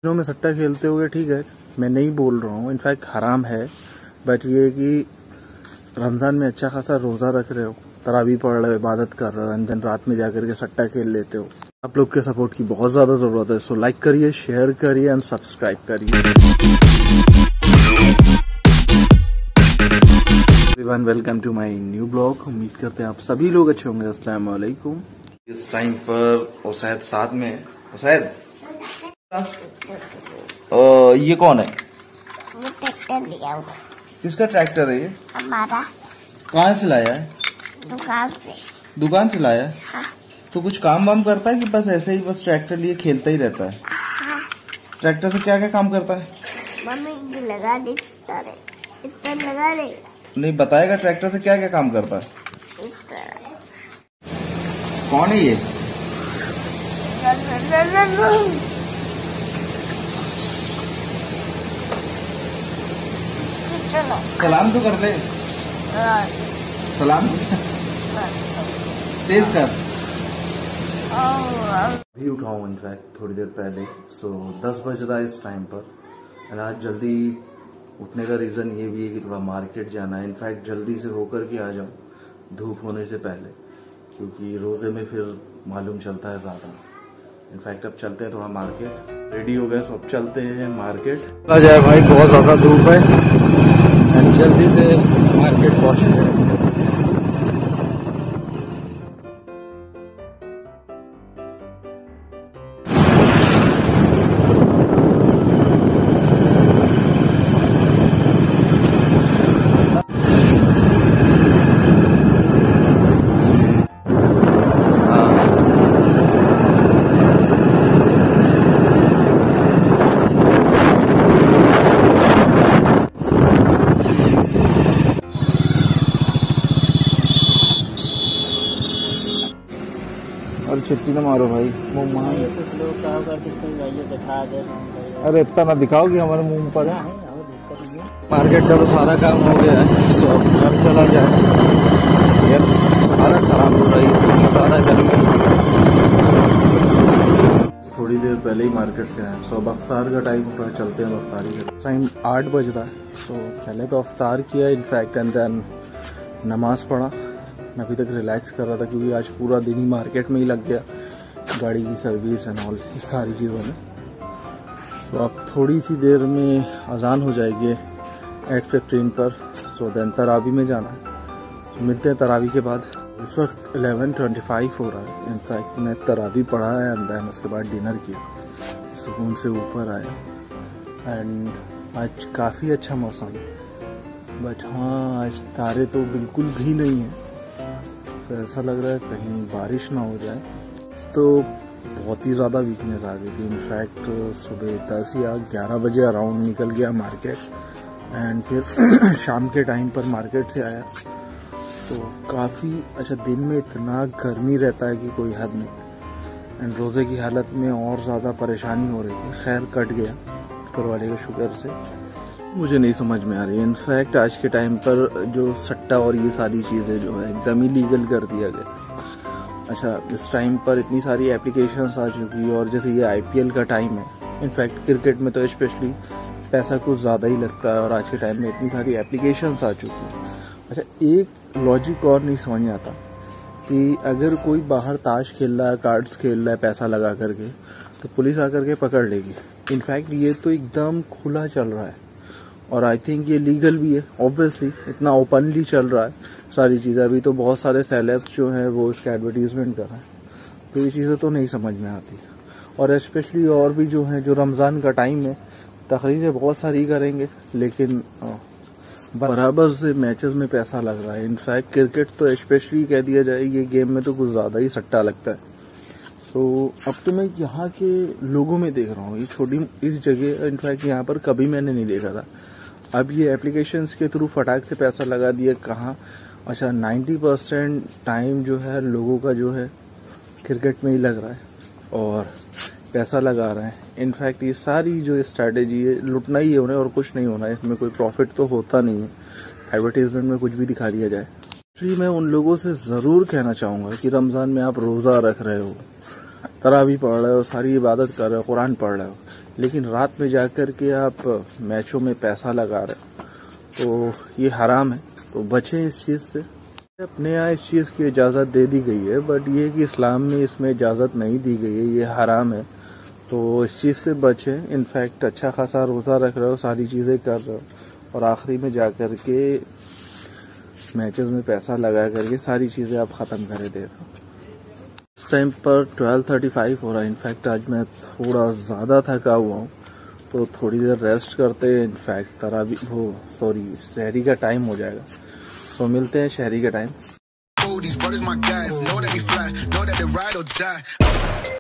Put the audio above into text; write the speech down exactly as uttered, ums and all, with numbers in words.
दिनों में सट्टा खेलते होगे, ठीक है, मैं नहीं बोल रहा हूँ, इनफैक्ट हराम है। बट ये कि रमज़ान में अच्छा खासा रोज़ा रख रहे हो, तरावी पढ़ रहे हो, इबादत कर रहे हो, एंड देन रात में जाकर के सट्टा खेल लेते हो। आप लोग के सपोर्ट की बहुत ज़्यादा ज़रूरत है। सो लाइक करिए, शेयर करिए एंड सब्सक्राइब करिए। Everyone, welcome to my new blog. उम्मीद करते हैं आप सभी लोग अच्छे होंगे। अस्सलाम वालेकुम। इस टाइम पर उसैद साथ में है। उसैद, ये कौन है? वो ट्रैक्टर लिया हुआ। किसका ट्रैक्टर है ये? हमारा। कहाँ से लाया है? दुकान से। दुकान से लाया है? हाँ। तो कुछ काम वाम करता है कि बस ऐसे ही बस ट्रैक्टर लिए खेलता ही रहता है? हाँ। ट्रैक्टर से क्या क्या काम करता है? मम्मी लगा दे, इतना लगा दे। नहीं बताएगा ट्रैक्टर से क्या क्या काम करता है? कौन है ये? चलो सलाम तो कर दे। सलाम तेज कर। अभी उठाऊं इनफैक्ट थोड़ी देर पहले। सो दस बज रहा है इस टाइम पर। एंड आज जल्दी उठने का रीजन ये भी है कि थोड़ा मार्केट जाना है। इनफैक्ट जल्दी से होकर के आ जाऊं धूप होने से पहले, क्योंकि रोजे में फिर मालूम चलता है ज्यादा। इनफैक्ट अब चलते हैं थोड़ा मार्केट। रेडी हो गए, सब चलते हैं मार्केट। आ जाए भाई, बहुत ज्यादा धूप है एंड जल्दी से मार्केट पहुंचे। और छुट्टी ना मारो भाई, मुंह मार। कुछ लोग दिखा दे। अरे इतना ना दिखाओ कि हमारे मुंह पर है। मार्केट का तो सारा काम हो गया है, सो घर चला जाए। यार हालत खराब हो रही है, सारा गर्मी। थोड़ी देर पहले ही मार्केट से आए। सो अब अफ्तार का टाइम हो रहा है, चलते हैं अफ्तारी का टाइम। आठ बज रहा है। सो पहले तो अफ्तार किया इनफैक्ट, एंड देन नमाज पढ़ा। मैं अभी तक रिलैक्स कर रहा था क्योंकि आज पूरा दिन ही मार्केट में ही लग गया, गाड़ी की सर्विस एंड ऑल, इस सारी चीज़ों में। सो so, अब थोड़ी सी देर में अजान हो जाएगी एट फिफ्टीन पर। सो so, देन तरावी में जाना है। so, मिलते हैं तरावी के बाद। इस वक्त इलेवन ट्वेंटी फाइव हो रहा है। इनफैक्ट मैं तरावी पढ़ा है एंड देन उसके बाद डिनर किया, सुकून से ऊपर आया। एंड आज काफ़ी अच्छा मौसम है, बट हाँ आज तारे तो बिल्कुल भी नहीं है। तो ऐसा लग रहा है कहीं बारिश ना हो जाए। तो बहुत ही ज़्यादा वीकनेस आ गई थी। इनफैक्ट सुबह दस या ग्यारह बजे अराउंड निकल गया मार्केट, एंड फिर शाम के टाइम पर मार्केट से आया। तो काफ़ी अच्छा, दिन में इतना गर्मी रहता है कि कोई हद नहीं। एंड रोज़े की हालत में और ज़्यादा परेशानी हो रही थी। खैर कट गया ऊपर वाले के शुक्र से। मुझे नहीं समझ में आ रही है। इनफैक्ट आज के टाइम पर जो सट्टा और ये सारी चीज़ें जो है एकदम ही लीगल कर दिया गया। अच्छा, इस टाइम पर इतनी सारी एप्लीकेशंस आ चुकी है, और जैसे ये आईपीएल का टाइम है, इनफैक्ट क्रिकेट में तो स्पेशली पैसा कुछ ज़्यादा ही लगता है, और आज के टाइम में इतनी सारी एप्लीकेशंस आ चुकी है। अच्छा, एक लॉजिक और नहीं समझ में आता कि अगर कोई बाहर ताश खेल रहा है, कार्ड्स खेल रहा है पैसा लगा करके, तो पुलिस आकर के पकड़ लेगी। इनफैक्ट ये तो एकदम खुला चल रहा है, और आई थिंक ये लीगल भी है। ऑब्वियसली इतना ओपनली चल रहा है सारी चीज़ें। अभी तो बहुत सारे सेलेब्स जो हैं वो इसका एडवर्टीजमेंट कर रहे हैं। तो ये चीज़ें तो नहीं समझ में आती। और स्पेशली और भी जो है, जो रमज़ान का टाइम है, तकरीरें बहुत सारी करेंगे, लेकिन बराबर से मैचेस में पैसा लग रहा है। इनफैक्ट क्रिकेट तो स्पेशली कह दिया जाए, ये गेम में तो कुछ ज़्यादा ही सट्टा लगता है। सो so, अब तो मैं यहाँ के लोगों में देख रहा हूँ, ये छोटी इस जगह, इनफैक्ट यहाँ पर कभी मैंने नहीं देखा था। अब ये एप्लीकेशंस के थ्रू फटाक से पैसा लगा दिया। कहाँ? अच्छा, नब्बे परसेंट टाइम जो है लोगों का जो है क्रिकेट में ही लग रहा है और पैसा लगा रहे हैं। इनफैक्ट ये सारी जो स्ट्रैटेजी है, लुटना ही है उन्हें और कुछ नहीं होना है। इसमें कोई प्रॉफिट तो होता नहीं है, एडवर्टीजमेंट में कुछ भी दिखा दिया जाए। फिर मैं उन लोगों से ज़रूर कहना चाहूँगा कि रमज़ान में आप रोज़ा रख रहे हो, तरावी पढ़ रहे हो, सारी इबादत कर रहे हो, कुरान पढ़ रहे हो, लेकिन रात में जाकर के आप मैचों में पैसा लगा रहे तो ये हराम है, तो बचें इस चीज़ से। अपने यहाँ इस चीज़ की इजाज़त दे दी गई है, बट ये कि इस्लाम में इसमें इजाज़त नहीं दी गई है, ये हराम है, तो इस चीज़ से बचें। इनफैक्ट अच्छा खासा रोज़ा रख रहे हो, सारी चीज़ें कर रहे हो और आखिरी में जा कर के मैचेस में पैसा लगा करके सारी चीज़ें आप ख़त्म करे दे रहे हो। इस टाइम पर ट्वेल्व थर्टी फाइव हो रहा है। इनफैक्ट आज मैं थोड़ा ज़्यादा थका हुआ हूँ, तो थोड़ी देर रेस्ट करते हैं। इनफैक्ट तरावी वो सॉरी शहरी का टाइम हो जाएगा, तो मिलते हैं शहरी के टाइम।